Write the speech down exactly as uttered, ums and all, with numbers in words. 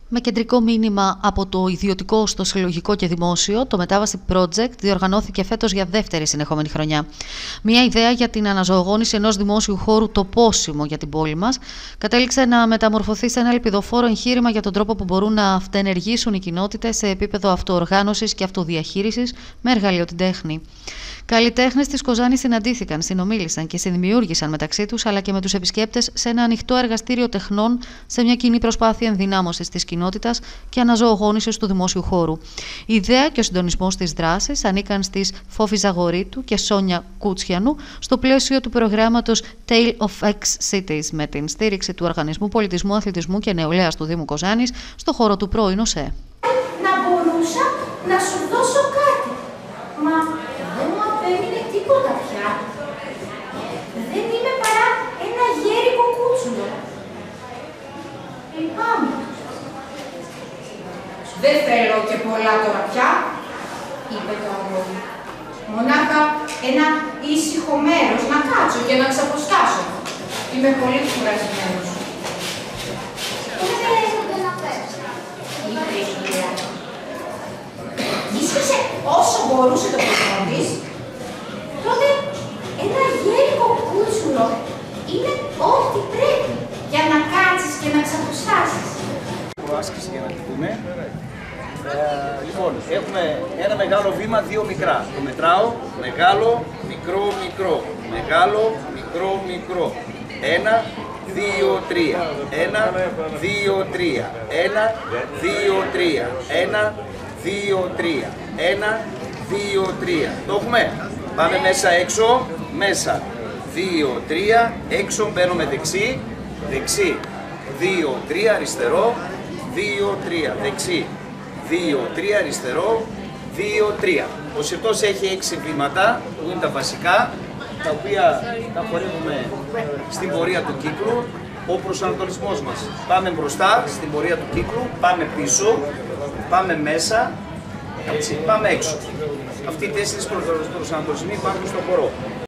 Με κεντρικό μήνυμα από το ιδιωτικό στο συλλογικό και δημόσιο, το Μετάβαση Project διοργανώθηκε φέτος για δεύτερη συνεχόμενη χρονιά. Μια ιδέα για την αναζωογόνηση ενός δημόσιου χώρου τοπόσιμο για την πόλη μας κατέληξε να μεταμορφωθεί σε ένα ελπιδοφόρο εγχείρημα για τον τρόπο που μπορούν να αυτενεργήσουν οι κοινότητες σε επίπεδο αυτοοργάνωσης και αυτοδιαχείρισης με εργαλείο την τέχνη. Καλλιτέχνες της Κοζάνης συναντήθηκαν, συνομίλησαν και συνδημιούργησαν μεταξύ τους αλλά και με τους επισκέπτες σε ένα ανοιχτό εργαστήριο τεχνών σε μια κοινή προσπάθεια ενδυνάμωσης της κοινότητας και αναζωογόνησης του δημόσιου χώρου. Η ιδέα και ο συντονισμός της δράσης ανήκαν στις Φόφη Ζαγορίτου και Σόνια Κούτσιανου στο πλαίσιο του προγράμματος Tale of X Cities με την στήριξη του Οργανισμού Πολιτισμού, Αθλητισμού και Νεολαίας του Δήμου Κοζάνης στο χώρο του πρώην ΟΣΕ. Να μπορούσα να σου δώσω κάτι, μα δεν μου απέμεινε τίποτα πια. Δεν είμαι παρά ένα γέρικο κούτσουλο. Λυπάμαι. Δεν θέλω και πολλά τώρα πια, είπε το αγόρι. Μονάχα ένα ήσυχο μέρος να κάτσω και να ξαποστάσω. Είμαι πολύ κουρασμένος. Δεν χρειάζεται να πες, είπε η κυρία. Ίσχυσε όσο μπορούσε το παιδί της, τότε ένα γέρικο κούτσουλο είναι ό,τι πρέπει για να κάτσεις και να ξαποστάσεις. Άσκηση για να τη δούμε. Ε, λοιπόν, έχουμε ένα μεγάλο βήμα, δύο μικρά. Το μετράω, μεγάλο, μικρό, μικρό. Μεγάλο, μικρό, μικρό. Ένα, δύο, τρία. Ένα, δύο, τρία. Ένα, δύο, τρία. Ένα, δύο, τρία. Ένα, δύο, τρία. Το έχουμε. Πάμε μέσα έξω, μέσα. Δύο, τρία, έξω, μπαίνουμε δεξί, δεξί. Δύο, τρία, αριστερό. δύο, τρία, δεξί, δύο, τρία, αριστερό, δύο, τρία. Ο συρτός έχει έξι βήματα που είναι τα βασικά, τα οποία τα χορεύουμε στην πορεία του κύκλου. Ο προσανατολισμός μας. Πάμε μπροστά στην πορεία του κύκλου, πάμε πίσω, πάμε μέσα, έτσι, πάμε έξω. Αυτοί οι τέσσερις προσανατολισμοί υπάρχουν στο χορό.